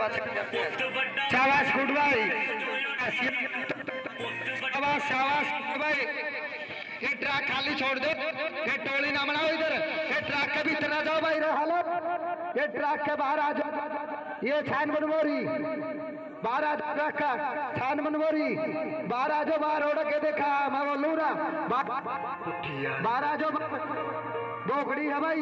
शाबाश गुड भाई, शाबाश शाबाश भाई। ये ट्रक खाली छोड़ दो, ये टोली ना बनाओ इधर, ये ट्रक के भीतर ना जाओ भाई। हालत ये ट्रक के बाहर आ जाओ। ये छान मनमोरी बाहर आ जाओ, ट्रक का छान मनमोरी बाहर आ जाओ। बाहर उड़ के देखा मैं बोलूँ ना, बाहर आ जाओ। बोखड़ी है भाई।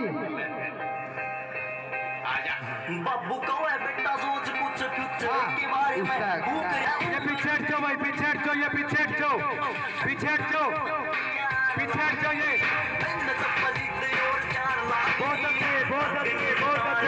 बाबू कौन है बेटा, सोच कुछ फ्यूचर के बारे में। ये पीछे हटो भाई, पीछे हटो, ये पीछे हटो, पीछे हटो, पीछे हटो। ये बहुत अच्छे, बहुत अच्छे, बहुत अच्छे।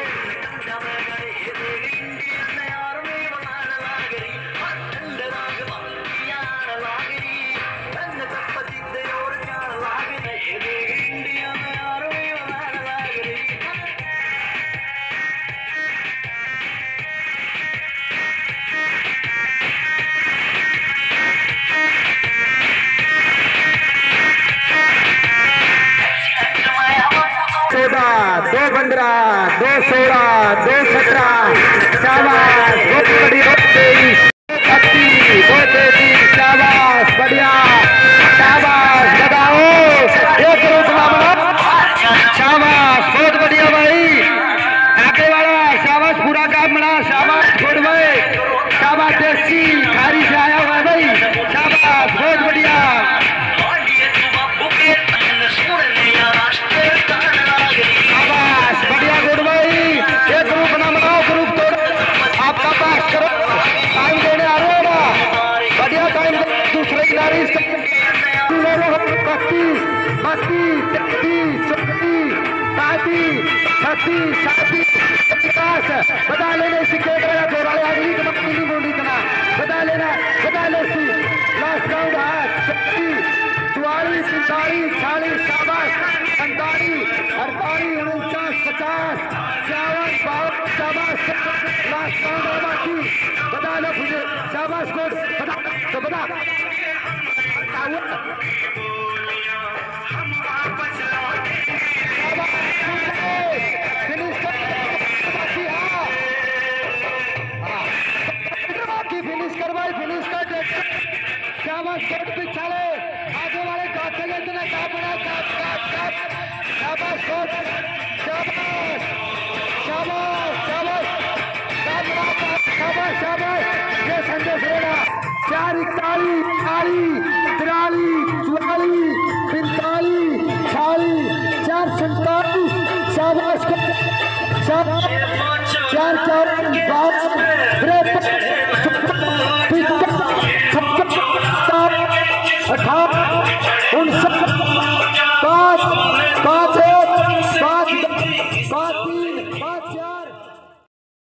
दो 15, 2 16, 2 17, शाबाश बहुत बढ़िया। 23, 32, 2 33, शाबाश बढ़िया, शाबाश लगाओ। एक ग्रुप ना बनाओ, शाबाश बहुत बढ़िया भाई। आगे वाला शाबाश, पूरा काम बना, शाबाश गुड भाई, शाबाश। देसी खारी से आया हुआ है भाई, शाबाश बहुत बढ़िया। दूसरे खिलाड़ी 32, 32, 33, 34, 35, 36, 37, बता लेने सिक्के जोड़ा अगली कमली बोली करना बता लेना, बता ले लास्ट राउंड है। 36, 44, 45, 46, शाबाश 45, 48, 49, 50, 51, 52, शाबाश। लास्ट राउंड है बाकी, बता लो मुझे, शाबाश कोच बता तो बता। फिनिश कर भाई, फिनिश कर। शाबाश कोच पिछाले आगे वाले काट चले, इतना काट बना, काट काट काट। शाबाश कोच, शाबाश शाबाश शाबाश शाबाश शाबाश। ये संदेश लेना 4 41 42 43 44 45 46 4 47, शाबाश शाबाश 4 4 5